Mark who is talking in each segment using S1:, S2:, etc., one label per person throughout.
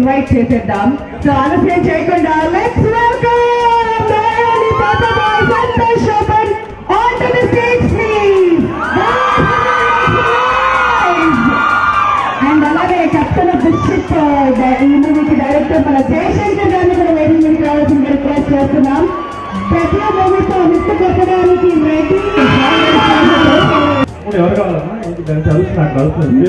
S1: Invite చేసేద్దాం. So ఆలస్యం చేయకుండా let's welcome Santosh Shoban onto the stage, please. And alage captain of the ship, ఈ మూవీకి director మన Jaya Shankar గారిని కూడా వేదిక మీదకి రావాల్సిందిగా రిక్వెస్ట్ చేస్తున్నాం. ప్రతి మూవీతో హిట్ కొట్టడానికి రెడీ.
S2: ఎవరు కావాలన్నా ఇంటి చదువుతున్నా కలుస్తుంది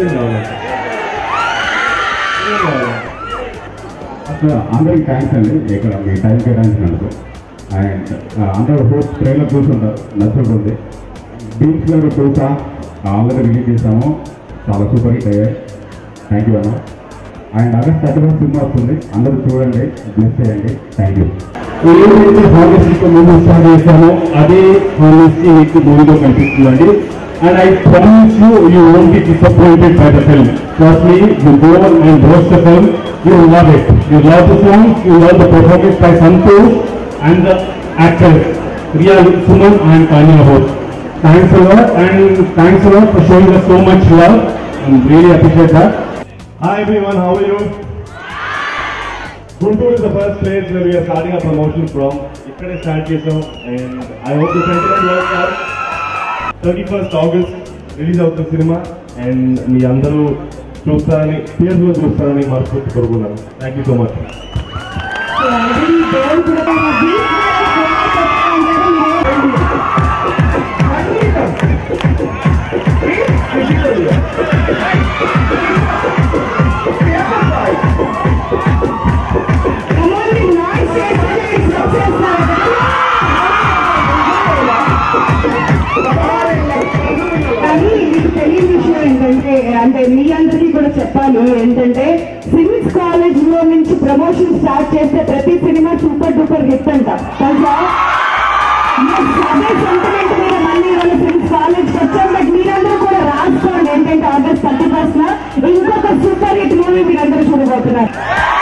S3: అసలు అందరికి థ్యాంక్స్ అండి ఇక్కడ మీ టైం కేటాయించినందుకు. అండ్ అందరూ హోప్ ట్రైలర్ చూస్తుంటారు, నచ్చుతుంది. బీమ్స్ గారు చూసా ఆల్రెడీ రిలీజ్ చేసాము, చాలా సూపర్ హిట్ అయ్యాయి. థ్యాంక్ యూ అన్న. అండ్ ఆగస్ట్ 31 సినిమా వస్తుంది, అందరూ చూడండి, బ్లెస్ చేయండి. Thank you.
S2: ఏదైతే హానెస్టీతో మూవీ స్టార్ట్ చేశామో అదే హానెస్టీ మీకు మూవీలో కనిపిస్తుందండి. And I promise you, you won't be disappointed by the film. Trust me, you go and watch the film, you will love it. You love the song, you love the performance by Santosh and the actors, Riya, Suman and Tanya both. Thanks a lot, and thanks a lot for showing us so much love. I really appreciate that.
S4: Hi everyone, how are you? GUNTUR is the first place where we are starting our promotion from. Ikkade start chesam, and I hope the sentiment works out. 31st August release of the cinema, and మీ అందరూ చూస్తారని థియేటర్లో చూస్తారని మనస్ఫూర్తి కోరుకున్నాను. Thank you so much.
S1: అంటే మీ అందరికీ కూడా చెప్పాలి ఏంటంటే, సివిల్స్ కాలేజ్ లో నుంచి ప్రమోషన్ స్టార్ట్ చేస్తే ప్రతి సినిమా సూపర్ డూపర్ హిట్ అంట. తెలుసా? అదే సెంటిమెంట్ మీద మళ్ళీ వాళ్ళ సివిల్స్ కాలేజ్ వచ్చాం. బట్ మీరందరూ కూడా రాసుకోండి ఏంటంటే ఆగస్ట్ 31 ఇంకొక సూపర్ హిట్ మూవీ మీరందరూ చూడబోతున్నారు.